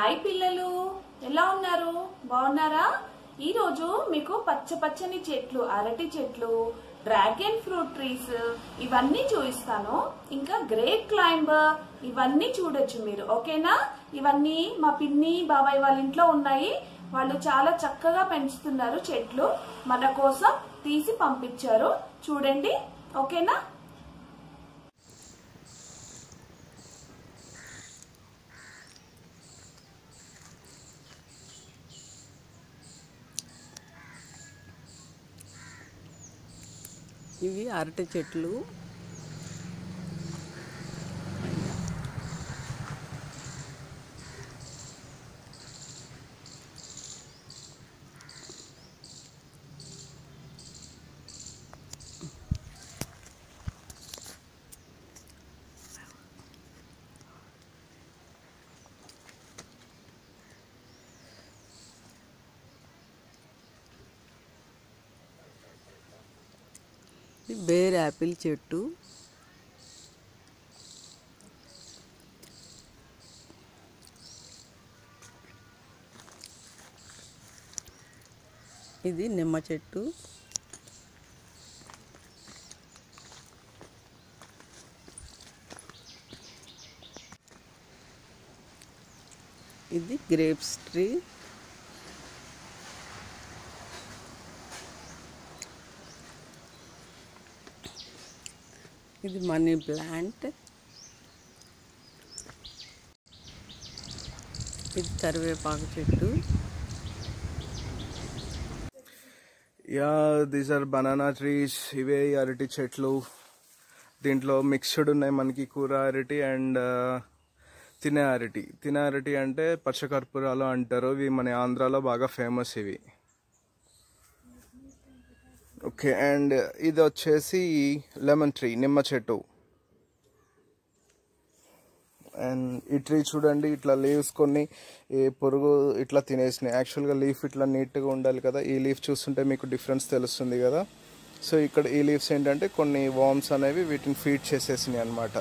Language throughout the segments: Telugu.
హాయ్ పిల్లలు, ఎలా ఉన్నారు? బాగున్నారా? ఈ రోజు మీకు పచ్చని చెట్లు, అరటి చెట్లు, డ్రాగన్ ఫ్రూట్ ట్రీస్ ఇవన్నీ చూపిస్తాను. ఇంకా గ్రేట్ క్లైంబర్ ఇవన్నీ చూడొచ్చు మీరు. ఓకేనా? ఇవన్నీ మా పిన్ని బాబాయ్ వాళ్ళ ఇంట్లో ఉన్నాయి. వాళ్ళు చాలా చక్కగా పెంచుతున్నారు చెట్లు. మన కోసం తీసి పంపించారు. చూడండి. ఓకేనా? ఇవి అరటి చెట్లు. బేర్ యాపిల్ చెట్టు. ఇది నిమ్మ చెట్టు. ఇది గ్రేప్స్ ట్రీ. ఇది మనీ ప్లాంట్. ఇది కరివేపాకు చెట్టు. These are banana trees. ఇవే అరటి చెట్లు. దీంట్లో మిక్స్డ్ ఉన్నాయి మనకి కూర అరటి అండ్ తినే అరటి. తినే అరటి అంటే పచ్చకర్పూరాలు అంటారు. ఇవి మన ఆంధ్రాలో బాగా ఫేమస్ ఇవి. ఓకే, అండ్ ఇది వచ్చేసి లెమన్ ట్రీ, నిమ్మ చెట్టు. అండ్ ఈ ట్రీ చూడండి, ఇట్లా లీవ్స్ కొన్ని ఈ పురుగు ఇట్లా తినేసినాయి. యాక్చువల్గా లీఫ్ ఇట్లా నీట్గా ఉండాలి కదా. ఈ లీఫ్ చూస్తుంటే మీకు డిఫరెన్స్ తెలుస్తుంది కదా. సో ఇక్కడ ఈ లీవ్స్ ఏంటంటే కొన్ని వార్మ్స్ అనేవి వీటిని ఫీడ్ చేసేసినాయి అన్నమాట.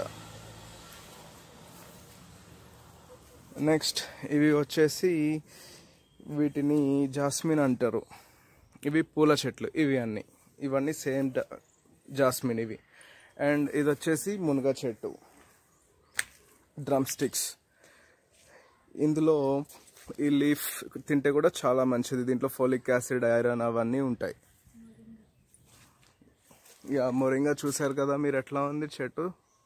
నెక్స్ట్ ఇవి వచ్చేసి వీటిని జాస్మిన్ అంటారు. ఇవి పూల చెట్లు. ఇవన్నీ సేమ్ జాస్మిన్ ఇవి. అండ్ ఇది వచ్చేసి మునగ చెట్టు, డ్రమ్ స్టిక్స్. ఇందులో ఈ లీఫ్ తింటే కూడా చాలా మంచిది. దీంట్లో ఫోలిక్ యాసిడ్, ఐరన్ అవన్నీ ఉంటాయి. మొరింగా చూసారు కదా మీరు, ఎట్లా ఉంది చెట్టు.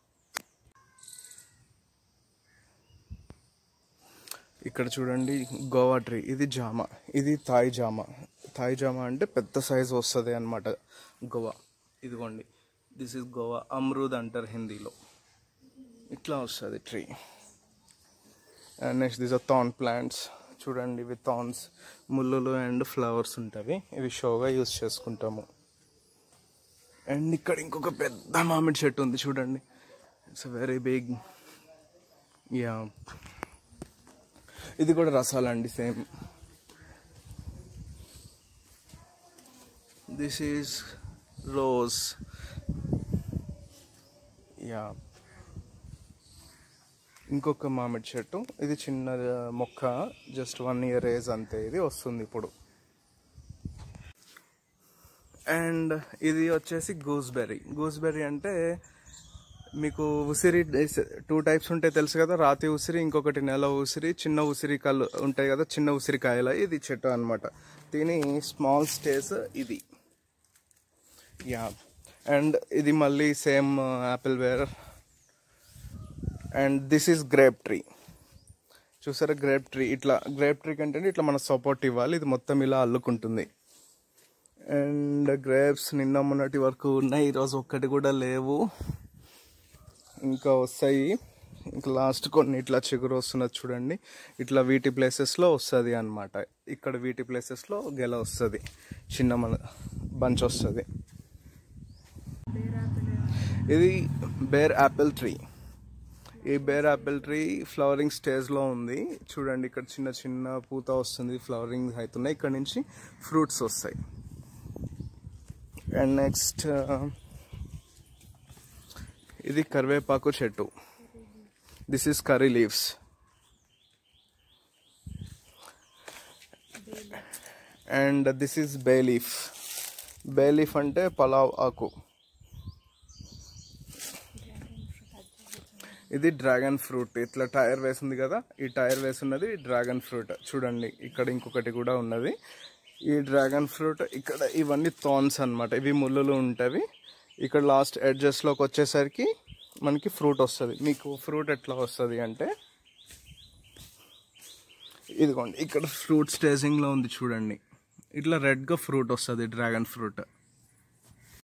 ఇక్కడ చూడండి గోవా ట్రీ. ఇది జామ. ఇది తాయి జామ. తాయి జామ అంటే పెద్ద సైజు వస్తుంది అనమాట గోవా. ఇదిగోండి, దిస్ ఇస్ గోవా. అమరూద్ అంటారు హిందీలో. ఇట్లా వస్తుంది tree. And next these are thorn plants. చూడండి, ఇవి థార్న్స్, ముళ్ళులు అండ్ ఫ్లవర్స్ ఉంటాయి. ఇవి షోగా యూజ్ చేసుకుంటాము. అండ్ ఇక్కడ ఇంకొక పెద్ద మామిడి చెట్టు ఉంది చూడండి. It's very big. ఇది కూడా రసాలండి, సేమ్. This is rose. ఇంకొక మామిడి చెట్టు. ఇది చిన్న మొక్క, జస్ట్ 1 year ఏజ్ అంతే. ఇది వస్తుంది ఇప్పుడు. అండ్ ఇది వచ్చేసి గూస్బెర్రీ. గూస్బెర్రీ అంటే మీకు ఉసిరి 2 types ఉంటాయి తెలుసు కదా. రాతి ఉసిరి, ఇంకొకటి నెల ఉసిరి. చిన్న ఉసిరికాయలు ఉంటాయి కదా, చిన్న ఉసిరికాయల ఇది చెట్టు అనమాట. దీని స్మాల్ స్టేజ్ ఇది. అండ్ ఇది మళ్ళీ same apple where. And this is grape tree. చూసారా గ్రేప్ ట్రీ. ఇట్లా గ్రేప్ ట్రీ కంటే ఇట్లా మన సపోర్ట్ ఇవ్వాలి. ఇది మొత్తం ఇలా అల్లుకుంటుంది. అండ్ గ్రేప్స్ నిన్న మొన్నటి వరకు ఉన్నాయి, ఈరోజు ఒక్కటి కూడా లేవు. ఇంకా వస్తాయి. ఇంకా లాస్ట్ కొన్ని ఇట్లా చిగురు వస్తున్నది చూడండి. ఇట్లా వీటి ప్లేసెస్లో వస్తుంది అనమాట. ఇక్కడ వీటి ప్లేసెస్లో గెల వస్తుంది, చిన్న మన బంచ్ వస్తుంది. ఇది బేర్ యాపిల్ ట్రీ. ఈ బేర్ యాపిల్ ట్రీ ఫ్లవరింగ్ స్టేజ్లో ఉంది. చూడండి, ఇక్కడ చిన్న చిన్న పూత వస్తుంది, ఫ్లవరింగ్ అవుతున్నాయి. ఇక్కడ నుంచి ఫ్రూట్స్ వస్తాయి. అండ్ నెక్స్ట్ ఇది కరివేపాకు చెట్టు. This is curry leaves. And this is bay leaf. Bay leaf అంటే పలావ్ ఆకు. ఇది డ్రాగన్ ఫ్రూట్. ఇట్లా టైర్ వేసింది కదా, ఈ టైర్ వేసున్నది డ్రాగన్ ఫ్రూట్. చూడండి ఇక్కడ ఇంకొకటి కూడా ఉన్నది. ఈ డ్రాగన్ ఫ్రూట్ ఇక్కడ ఇవన్నీ థార్న్స్ అన్నమాట, ఇవి ముళ్ళులు ఉంటాయి. ఇక్కడ లాస్ట్ ఎడ్జెస్లోకి వచ్చేసరికి మనకి ఫ్రూట్ వస్తుంది. మీకు ఫ్రూట్ ఎట్లా వస్తుంది అంటే ఇదిగోండి ఇక్కడ ఫ్రూట్ స్టేజింగ్లో ఉంది చూడండి, ఇట్లా రెడ్గా ఫ్రూట్ వస్తుంది డ్రాగన్ ఫ్రూట్.